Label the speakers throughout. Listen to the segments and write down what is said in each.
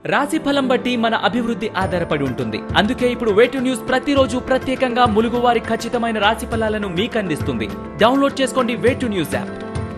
Speaker 1: రాశి ఫలం బట్టి మన అభివృద్ధి ఆధారపడి ఉంటుంది. అందుకే ఇప్పుడు వేటు న్యూస్ ప్రతిరోజు ప్రత్యేకంగా ములుగువారి ఖచ్చితమైన రాశి ఫలాలను మీకు అందిస్తుంది. డౌన్లోడ్ చేసుకోండి వేటు న్యూస్ యాప్.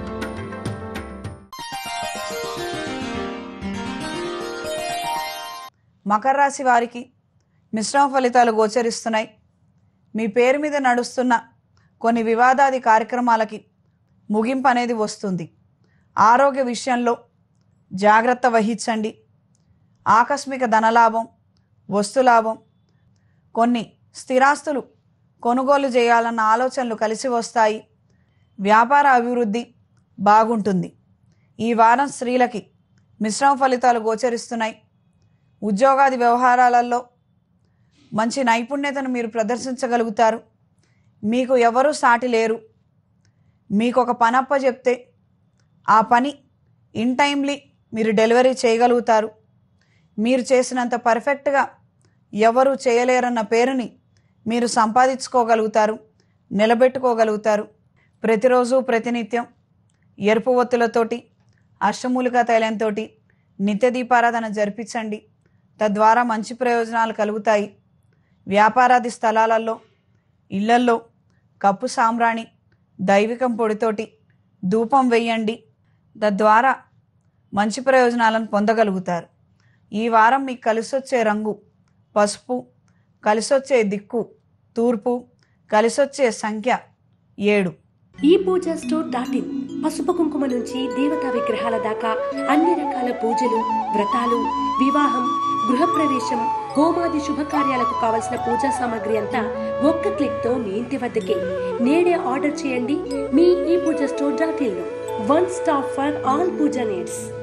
Speaker 2: మకర రాశి వారికి మిశ్రమ ఫలితాలు గోచరిస్తున్నాయి. మీ పేరు మీద నడుస్తున్న కొన్ని వివాదాది కార్యక్రమాలకి ముగింపు అనేది వస్తుంది. ఆరోగ్య విషయంలో జాగ్రత్త వహించండి. ఆకస్మిక ధనలాభం, వస్తులాభం, కొన్ని స్థిరాస్తులు కొనుగోలు చేయాలన్న ఆలోచనలు కలిసి వస్తాయి. వ్యాపార అభివృద్ధి బాగుంటుంది. ఈ వారం స్త్రీలకి మిశ్రమ ఫలితాలు గోచరిస్తున్నాయి. ఉద్యోగాది వ్యవహారాలలో మంచి నైపుణ్యతను మీరు ప్రదర్శించగలుగుతారు. మీకు ఎవరూ సాటి లేరు. మీకు ఒక పని అప్పచెప్తే ఆ పని ఇన్ టైమ్లీ మీరు డెలివరీ చేయగలుగుతారు. మీరు చేసినంత పర్ఫెక్ట్గా ఎవరు చేయలేరన్న పేరుని మీరు సంపాదించుకోగలుగుతారు, నిలబెట్టుకోగలుగుతారు. ప్రతిరోజు ప్రతినిత్యం ఎరుపు ఒత్తులతోటి అష్టమూలికా తైలంతో నిత్య దీపారాధన జరిపించండి. తద్వారా మంచి ప్రయోజనాలు కలుగుతాయి. వ్యాపారాది స్థలాలలో, ఇళ్లల్లో కప్పు సాంబ్రాణి దైవికం పొడితోటి ధూపం వేయండి. తద్వారా మంచి ప్రయోజనాలను పొందగలుగుతారు. ఈ వారం మీకు కలిసొచ్చే రంగు పసుపు, కలిసొచ్చే దిక్కు తూర్పు, కలిసొచ్చే సంఖ్య 7.
Speaker 3: ఈ పూజా స్టోర్.in పసుపు కుంకుమ నుంచి దేవతా విగ్రహాల దాకా అన్ని రకాల పూజలు, వ్రతాలు, వివాహం, గృహప్రవేశం, హోమాది శుభకార్యాలకు కావలసిన పూజా సామాగ్రి అంతా ఒక్క క్లిక్ తో మీ ఇంటి వద్దకే. నేడే ఆర్డర్ చేయండి మీ ఈ పూజా స్టోర్.in లో. One stop for all pooja needs.